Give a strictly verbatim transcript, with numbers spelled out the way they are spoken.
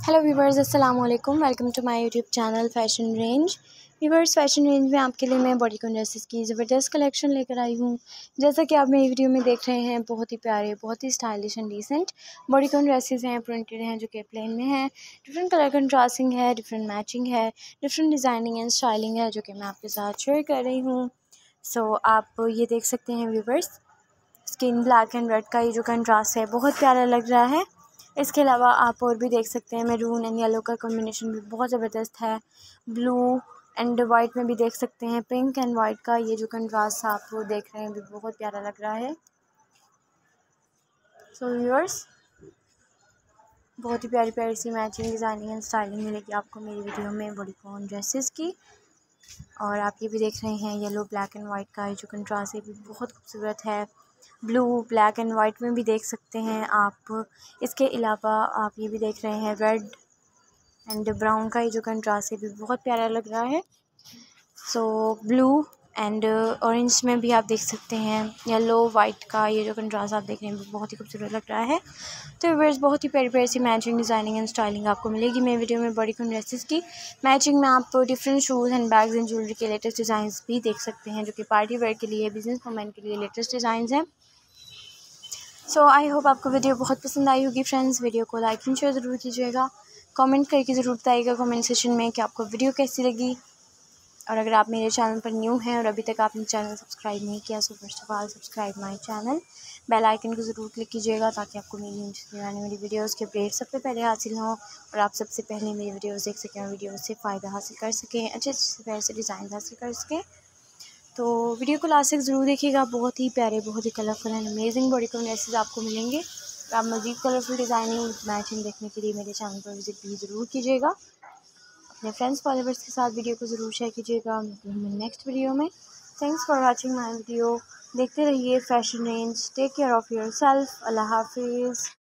Hello viewers, अस्सलाम वालेकुम। Welcome to my YouTube channel fashion range. Viewers, fashion range में आपके लिए मैं बॉडीकॉन ड्रेसेस की ज़बरदस्त कलेक्शन लेकर आई हूँ। जैसा कि आप मेरी वीडियो में देख रहे हैं, बहुत ही प्यारे, बहुत ही stylish and decent bodycon dresses हैं, प्रिंटेड हैं, जो कि प्लेन में हैं। डिफरेंट कलर कंट्रास्टिंग है, डिफरेंट मैचिंग है, डिफरेंट डिज़ाइनिंग एंड स्टाइलिंग है, जो कि मैं आपके साथ शेयर कर रही हूँ। सो so, आप ये देख सकते हैं viewers, skin black and red का ये जो कंट्रास्ट है बहुत प्यारा लग रहा है। इसके अलावा आप और भी देख सकते हैं, मैरून एंड येलो का कॉम्बिनेशन भी बहुत ज़बरदस्त है। ब्लू एंड वाइट में भी देख सकते हैं, पिंक एंड वाइट का ये जो कंट्रास्ट आप वो देख रहे हैं भी बहुत प्यारा लग रहा है। सो व्यूअर्स, बहुत ही प्यारी प्यारी सी मैचिंग, डिज़ाइनिंग एंड स्टाइलिंग मिलेगी आपको मेरी वीडियो में बॉडीकॉन ड्रेसेस की। और आप ये भी देख रहे हैं, येलो ब्लैक एंड वाइट का ये जो कंट्रास्ट है भी बहुत खूबसूरत है। ब्लू ब्लैक एंड वाइट में भी देख सकते हैं आप। इसके अलावा आप ये भी देख रहे हैं, रेड एंड ब्राउन का ये जो कंट्रास्ट है भी बहुत प्यारा लग रहा है। सो ब्लू एंड ऑरेंज में भी आप देख सकते हैं, येलो वाइट का ये जो कंट्रास्ट आप देख रहे हैं बहुत ही खूबसूरत लग रहा है। तो व्यूअर्स, बहुत ही प्यारी प्यारी सी मैचिंग, डिज़ाइनिंग एंड स्टाइलिंग आपको मिलेगी मेरी वीडियो में बॉडीकॉन ड्रेसेस की। मैचिंग में आप different shoes and bags and jewellery के लेटेस्ट डिज़ाइन भी देख सकते हैं, जो कि पार्टी वेयर के लिए, बिजनेस वुमेन के लिए लेटेस्ट डिज़ाइन हैं। सो आई होप आपको वीडियो बहुत पसंद आई होगी फ्रेंड्स। वीडियो को लाइक एंड शेयर ज़रूर कीजिएगा, कमेंट करके ज़रूर बताइएगा कमेंट सेशन में कि आपको वीडियो कैसी लगी। और अगर आप मेरे चैनल पर न्यू हैं और अभी तक आपने चैनल सब्सक्राइब नहीं किया, so first of all subscribe my channel, bell icon को ज़रूर क्लिक कीजिएगा ताकि आपको मेरी नीचे आने वाली वीडियोस के अपडेट सबसे पहले हासिल हों और आप सबसे पहले मेरी वीडियोस देख सकें और वीडियो से फ़ायदा हासिल कर सकें, अच्छे अच्छे पैसे डिज़ाइन हासिल कर सकें। तो वीडियो को लास्ट तक ज़रूर देखिएगा, बहुत ही प्यारे, बहुत ही colourful and amazing bodycon dresses आपको मिलेंगे। आप मज़ीद कलरफुल डिज़ाइनिंग मैचिंग देखने के लिए मेरे चैनल पर विज़िट भी ज़रूर कीजिएगा। अपने फ्रेंड्स फॉलोवर्स के साथ वीडियो को ज़रूर शेयर कीजिएगा। नेक्स्ट वीडियो में thanks for watching my video. देखते रहिए fashion range. Take care of your self. अल्लाह हाफिज़।